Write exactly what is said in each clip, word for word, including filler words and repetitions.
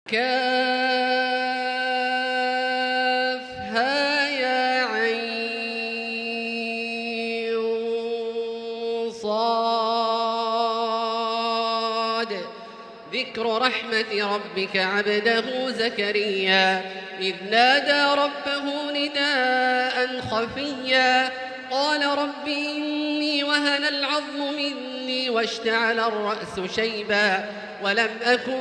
كافها يا عين صاد. ذكر رحمة ربك عبده زكريا إذ نادى ربه نداء خفيا قال رب إني وهن العظم مني واشتعل الرأس شيبا ولم أكن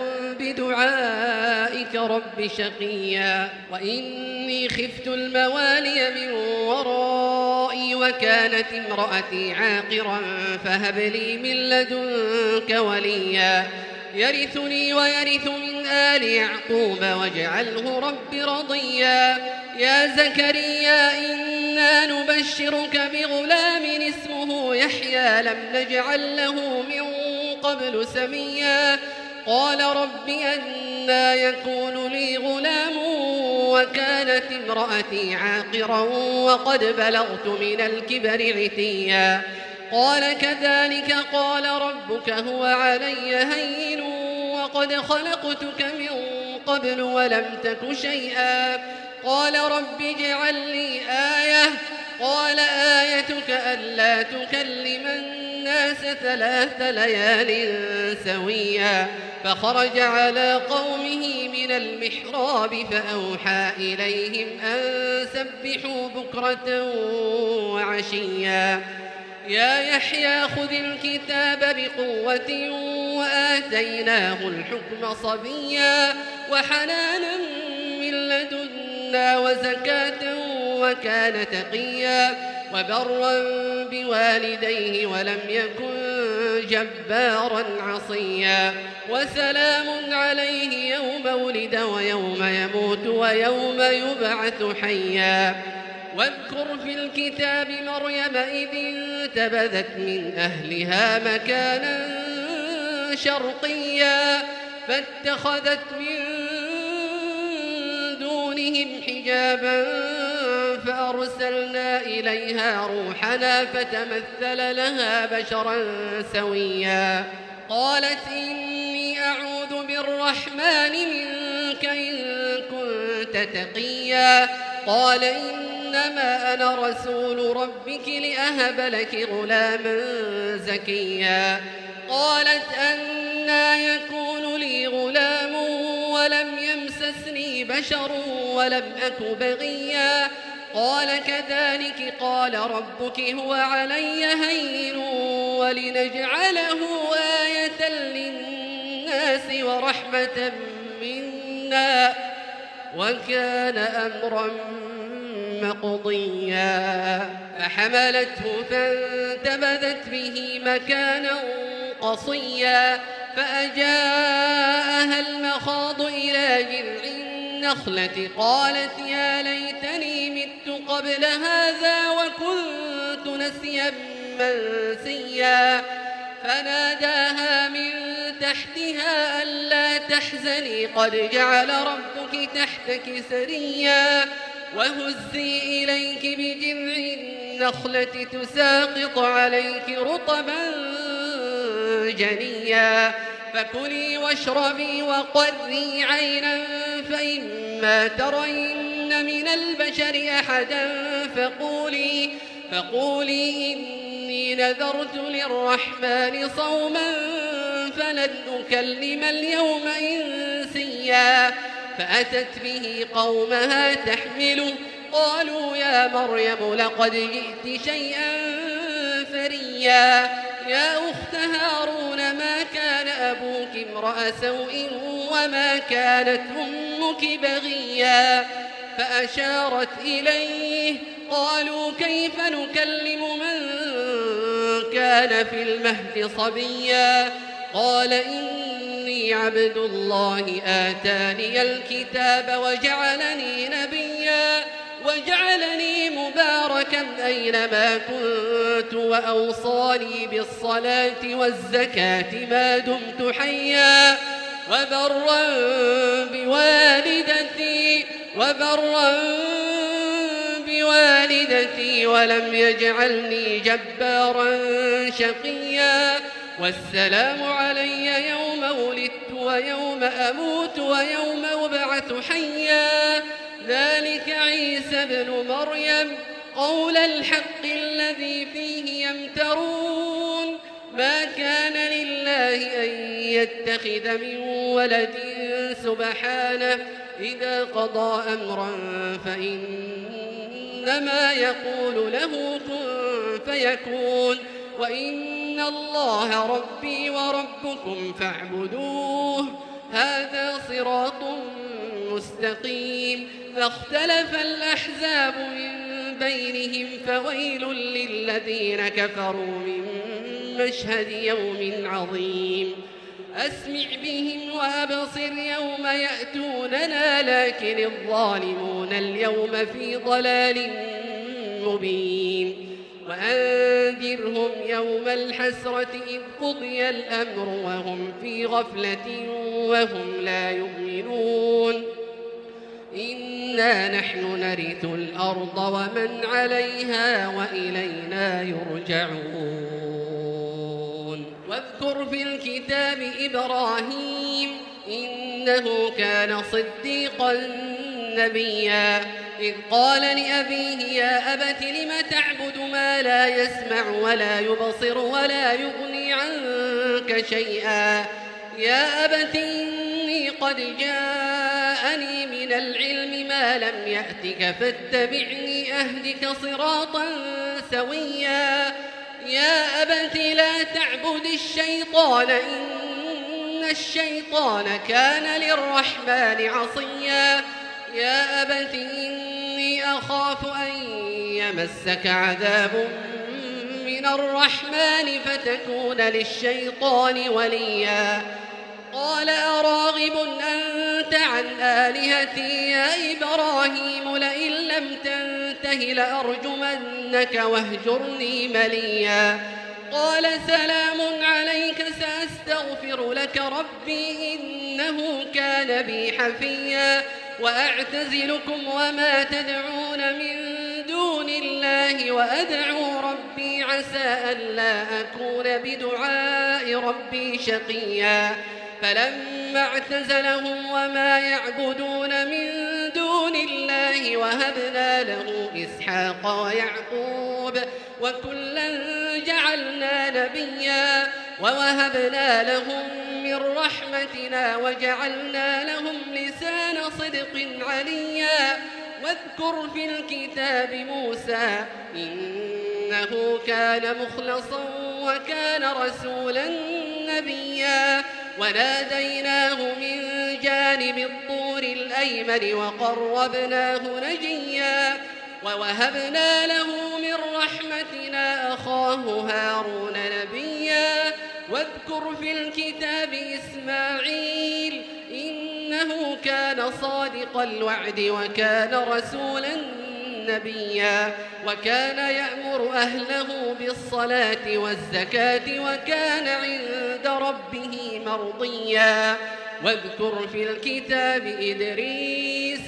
بدعائك رب شقيا وإني خفت الموالي من ورائي وكانت امرأتي عاقرا فهب لي من لدنك وليا يرثني ويرث من آل يعقوب واجعله رب رضيا. يا زكريا إنا نبشرك بغلام اسمه يحيى لم نجعل له من قبل سميا قال رب أنى يكون لي غلام وكانت امرأتي عاقرا وقد بلغت من الكبر عتيا قال كذلك قال ربك هو علي هين وقد خلقتك من قبل ولم تك شيئا قال رب اجعل لي آية قال آيتك ألا تكلم الناس ثلاث ليال سويا فخرج على قومه من المحراب فأوحى إليهم أن سبحوا بكرة وعشيا يا يحيى خذ الكتاب بقوة وآتيناه الحكم صبيا وحنانا من لدنا وزكاة وكان تقيا وبرا بوالديه ولم يكن جبارا عصيا وسلام عليه يوم ولد ويوم يموت ويوم يبعث حيا واذكر في الكتاب مريم إذ انتبذت من أهلها مكانا شرقيا فاتخذت من دونهم حجابا فأرسلنا إليها روحنا فتمثل لها بشرا سويا قالت إني أعوذ بالرحمن منك إن كنت تقيا قال إنما أنا رسول ربك لأهب لك غلاما زكيا قالت أنى يكون لي غلام ولم يمسسني بشر ولم أك بغيا قال كذلك قال ربك هو علي هين ولنجعله آية للناس ورحمة منا وكان أمرا مقضيا فحملته فانتبذت به مكانا قصيا فأجاءها المخاض إلى جذع النخلة قالت يا ليتني مت قبل هذا وكنت نسيا منسيا فناداها من تحتها ألا تحزني قد جعل ربك تحتك سريا وهزي إليك بجذع النخلة تساقط عليك رطبا جنيا فكلي واشربي وقري عينا فإما ترين من البشر أحدا فقولي, فقولي إني نذرت للرحمن صوما فلن أكلم اليوم إنسيا فأتت به قومها تحمله قالوا يا مريم لقد جئت شيئا فريا يا أخت هارون ما كان أبوك امرأ سوء وما كانت أمك بغيا فأشارت إليه قالوا كيف نكلم من كان في المهد صبيا قال إني عبد الله آتاني الكتاب وجعلني نبيا وجعلني مباركا أينما كنت وأوصاني بالصلاة والزكاة ما دمت حيا وبرا بوالدتي وبرا بوالدتي ولم يجعلني جبارا شقيا والسلام علي يوم ولدت ويوم أموت ويوم يبعث حيا ذلك عيسى ابن مريم قول الحق الذي فيه يمترون ما كان لله أن يتخذ من ولد سبحانه إذا قضى أمرا فإنما يقول له كن فيكون وإن الله ربي وربكم فاعبدوه هذا صراط مستقيم فاختلف الأحزاب من بينهم فويل للذين كفروا من مشهد يوم عظيم أسمع بهم وأبصر يوم يأتوننا لكن الظالمون اليوم في ضلال مبين وأنذرهم يوم الحسرة إذ قضي الأمر وهم في غفلة وهم لا يؤمنون إنا نحن نرث الأرض ومن عليها وإلينا يرجعون واذكر في الكتاب إبراهيم إنه كان صديقا نبيا إذ قال لأبيه يا أبت لم تعبد ما لا يسمع ولا يبصر ولا يغني عنك شيئا يا أبت إني قد جاءني من العلم ما لم يأتك فاتبعني أهدك صراطا سويا يا أبت لا تعبد الشيطان إن الشيطان كان للرحمن عصيا يا أبت إني أخاف أن يمسك عذاب من الرحمن فتكون للشيطان وليا قال أراغب أنت عن آلهتي يا إبراهيم لئن لم تنته لأرجمنك واهجرني مليا قال سلام عليك سأستغفر لك ربي إنه كان بي حفيا وأعتزلكم وما تدعون من دون الله وأدعو ربي عسى ألا أكون بدعاء ربي شقيا فلما اعتزلهم وما يعبدون من دون الله وهبنا له إسحاق ويعقوب وكلا جعلنا نبيا ووهبنا لهم من رحمتنا وجعلنا لهم لسان صدق عليا واذكر في الكتاب موسى إنه كان مخلصا وكان رسولا نبيا وناديناه من جانب الطور الأيمن وقربناه نجيا ووهبنا له من رحمتنا أخاه هارون نبيا واذكر في الكتاب إسماعيل إنه كان صادق الوعد وكان رسولا نبيا وكان يأمر أهله بالصلاة والزكاة وكان عند ربه مرضيا واذكر في الكتاب إدريس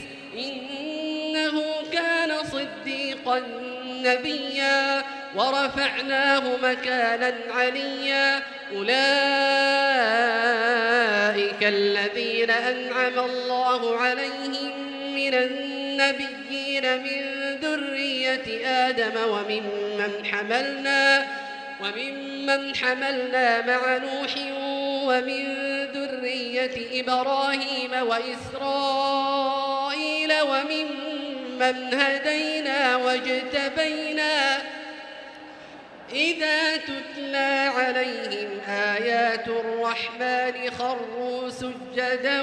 إنه كان صديقا نبيا ورفعناه مكانا عليا أولئك الذين أنعم الله عليهم من النبيين من ذرية آدم وممن حملنا وممن حملنا مع نوح ومن ذرية إبراهيم وإسرائيل وممن هدينا واجتبينا إذا تتلى عليهم آيات الرحمن خروا سجدا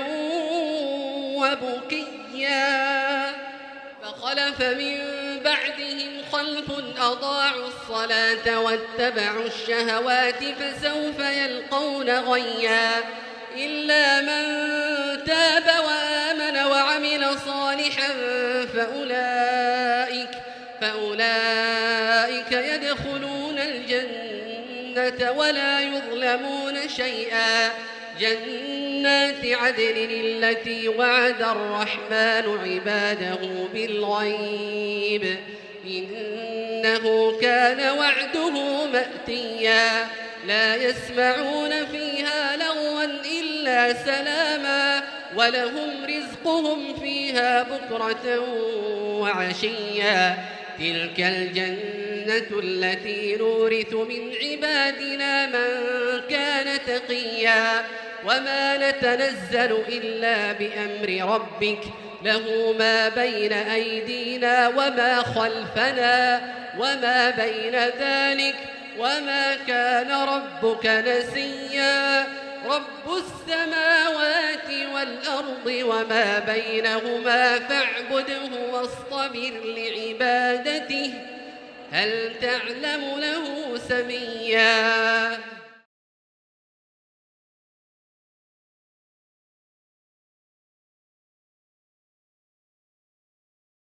وبكيا فخلف من بعدهم خلف أضاعوا الصلاة واتبعوا الشهوات فسوف يلقون غيا إلا من تاب وآمن وعمل صالحا فأولئك فأولئك يدخلون الجنة ولا يظلمون شيئا جنات عدن التي وعد الرحمن عباده بالغيب إنه كان وعده مأتيا لا يسمعون فيها لغوا إلا سلاما ولهم رزقهم فيها بكرة وعشيا تلك الجنة التي نورث من عبادنا من كان تقيا وما نتنزل إلا بأمر ربك له ما بين أيدينا وما خلفنا وما بين ذلك وما كان ربك نسيا رب السماوات والأرض وما بينهما فاعبده واصطبر لعبادته هل تعلم له سميا.